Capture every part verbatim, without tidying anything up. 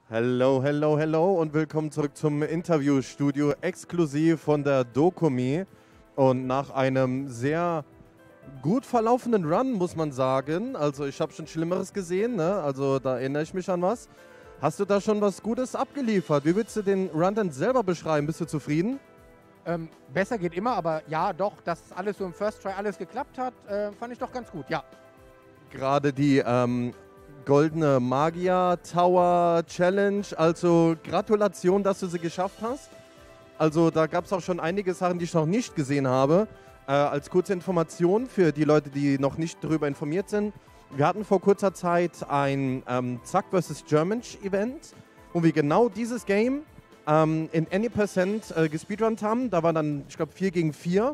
Hello, hello, hello und willkommen zurück zum Interviewstudio, exklusiv von der Dokumi. Und nach einem sehr gut verlaufenden Run, muss man sagen, also ich habe schon Schlimmeres gesehen, ne? Also da erinnere ich mich an was. Hast du da schon was Gutes abgeliefert? Wie würdest du den Run denn selber beschreiben? Bist du zufrieden? Ähm, besser geht immer, aber ja, doch, dass alles so im First Try alles geklappt hat, äh, fand ich doch ganz gut, ja. Gerade die ähm, Goldene Magier Tower Challenge, also Gratulation, dass du sie geschafft hast. Also da gab es auch schon einige Sachen, die ich noch nicht gesehen habe. Äh, als kurze Information für die Leute, die noch nicht darüber informiert sind. Wir hatten vor kurzer Zeit ein ähm, Zack versus. German Event, wo wir genau dieses Game ähm, in Any Percent äh, gespeedrunnt haben. Da war dann, ich glaube, vier gegen vier.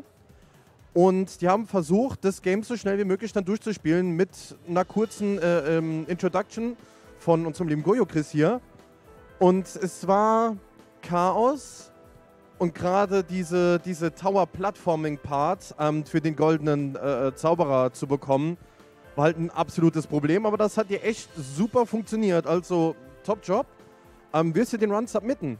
Und die haben versucht, das Game so schnell wie möglich dann durchzuspielen mit einer kurzen äh, ähm, Introduction von unserem lieben Goyo Chris hier. Und es war Chaos. Und gerade diese, diese Tower-Platforming-Part ähm, für den goldenen äh, Zauberer zu bekommen, war halt ein absolutes Problem. Aber das hat dir echt super funktioniert. Also, Top-Job. Ähm, wirst du den Run submitten?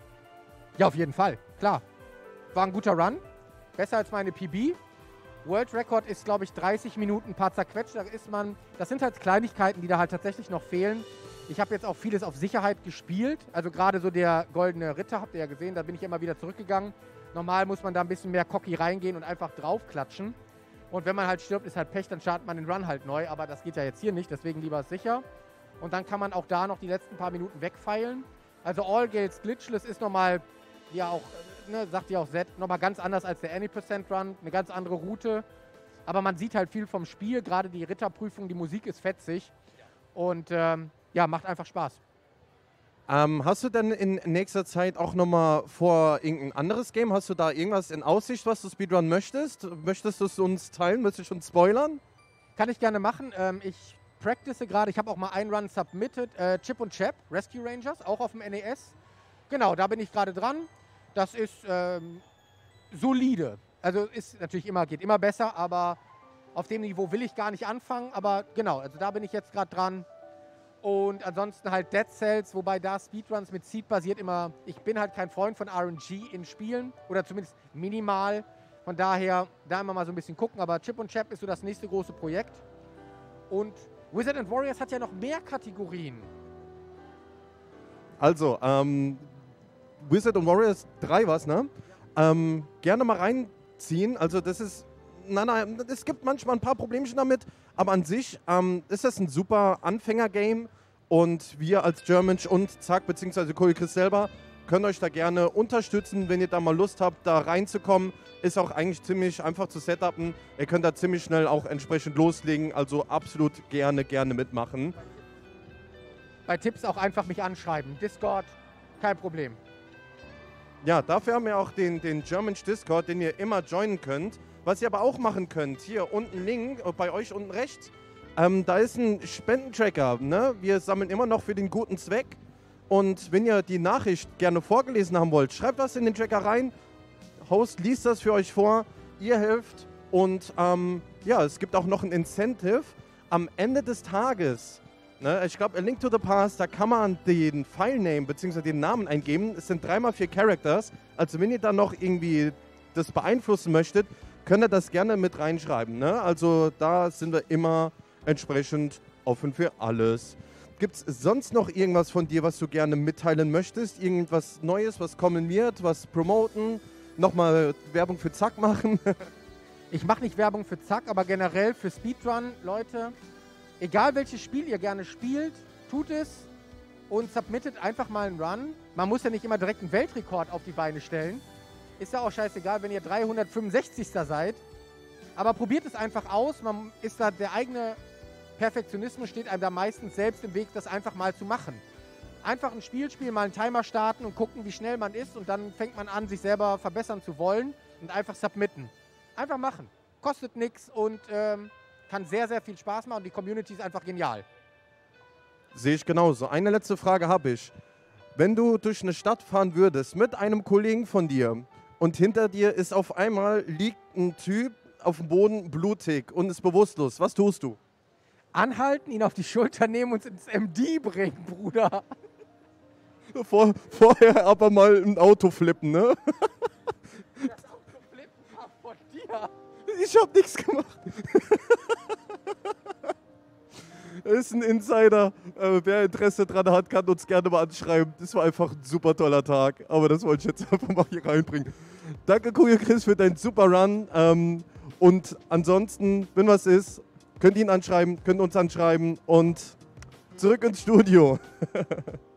Ja, auf jeden Fall, klar. War ein guter Run, besser als meine P B. World Record ist, glaube ich, dreißig Minuten, ein paar zerquetscht. Da ist man, das sind halt Kleinigkeiten, die da halt tatsächlich noch fehlen. Ich habe jetzt auch vieles auf Sicherheit gespielt. Also gerade so der goldene Ritter, habt ihr ja gesehen, da bin ich immer wieder zurückgegangen. Normal muss man da ein bisschen mehr cocky reingehen und einfach draufklatschen. Und wenn man halt stirbt, ist halt Pech, dann startet man den Run halt neu. Aber das geht ja jetzt hier nicht, deswegen lieber sicher. Und dann kann man auch da noch die letzten paar Minuten wegfeilen. Also All Gales Glitchless ist nochmal, ja auch, ne, sagt ja auch Zed, nochmal ganz anders als der Any Percent Run. Eine ganz andere Route. Aber man sieht halt viel vom Spiel, gerade die Ritterprüfung, die Musik ist fetzig. Und ähm, ja, macht einfach Spaß. Ähm, hast du denn in nächster Zeit auch nochmal vor irgendein anderes Game? Hast du da irgendwas in Aussicht, was du Speedrun möchtest? Möchtest du es uns teilen? Möchtest du schon spoilern? Kann ich gerne machen. Ähm, ich practice gerade, ich habe auch mal einen Run submitted. Äh, Chip und Chap, Rescue Rangers, auch auf dem N E S. Genau, da bin ich gerade dran. Das ist ähm, solide. Also ist natürlich immer, geht immer besser, aber auf dem Niveau will ich gar nicht anfangen. Aber genau, also da bin ich jetzt gerade dran. Und ansonsten halt Dead Cells, wobei da Speedruns mit Seed basiert immer, ich bin halt kein Freund von R N G in Spielen oder zumindest minimal. Von daher, da immer mal so ein bisschen gucken. Aber Chip und Chap ist so das nächste große Projekt. Und Wizard and Warriors hat ja noch mehr Kategorien. Also, ähm, Wizard and Warriors drei was, ne? Ähm, gerne mal reinziehen. Also das ist, nein, nein, es gibt manchmal ein paar Problemchen damit, aber an sich ähm, ist das ein super Anfänger-Game und wir als German und Zack, beziehungsweise Goyo Chris selber, können euch da gerne unterstützen, wenn ihr da mal Lust habt, da reinzukommen. Ist auch eigentlich ziemlich einfach zu setupen. Ihr könnt da ziemlich schnell auch entsprechend loslegen, also absolut gerne, gerne mitmachen. Bei Tipps auch einfach mich anschreiben. Discord, kein Problem. Ja, dafür haben wir auch den, den German Discord, den ihr immer joinen könnt. Was ihr aber auch machen könnt, hier unten Link, bei euch unten rechts, ähm, da ist ein Spendentracker. Ne? Wir sammeln immer noch für den guten Zweck. Und wenn ihr die Nachricht gerne vorgelesen haben wollt, schreibt das in den Tracker rein. Host liest das für euch vor, ihr helft. Und ähm, ja, es gibt auch noch ein Incentive am Ende des Tages. Ne? Ich glaube, A Link to the Past, da kann man den Filename bzw. den Namen eingeben. Es sind dreimal vier Characters. Also wenn ihr da noch irgendwie das beeinflussen möchtet, könnt ihr das gerne mit reinschreiben. Ne? Also da sind wir immer entsprechend offen für alles. Gibt es sonst noch irgendwas von dir, was du gerne mitteilen möchtest? Irgendwas Neues, was kommen wird, was promoten? Nochmal Werbung für Zack machen? Ich mache nicht Werbung für Zack, aber generell für Speedrun, Leute, egal welches Spiel ihr gerne spielt, tut es und submittet einfach mal einen Run. Man muss ja nicht immer direkt einen Weltrekord auf die Beine stellen. Ist ja auch scheißegal, wenn ihr dreihundertfünfundsechzig. seid. Aber probiert es einfach aus. Man ist da, der eigene Perfektionismus steht einem da meistens selbst im Weg, das einfach mal zu machen. Einfach ein Spiel spielen, mal einen Timer starten und gucken, wie schnell man ist. Und dann fängt man an, sich selber verbessern zu wollen und einfach submitten. Einfach machen. Kostet nichts und ähm, kann sehr, sehr viel Spaß machen. Und die Community ist einfach genial. Sehe ich genauso. Eine letzte Frage habe ich. Wenn du durch eine Stadt fahren würdest mit einem Kollegen von dir und hinter dir ist auf einmal liegt ein Typ auf dem Boden blutig und ist bewusstlos, was tust du? Anhalten, ihn auf die Schulter nehmen und ins M D bringen, Bruder. Vor, vorher aber mal ein Auto flippen, ne? Das Autoflippen war von dir. Ich hab nichts gemacht. Ist ein Insider. Äh, wer Interesse dran hat, kann uns gerne mal anschreiben. Das war einfach ein super toller Tag. Aber das wollte ich jetzt einfach mal hier reinbringen. Danke, Cool Chris, für deinen super Run. Ähm, und ansonsten, wenn was ist, könnt ihr ihn anschreiben, könnt uns anschreiben und zurück ins Studio.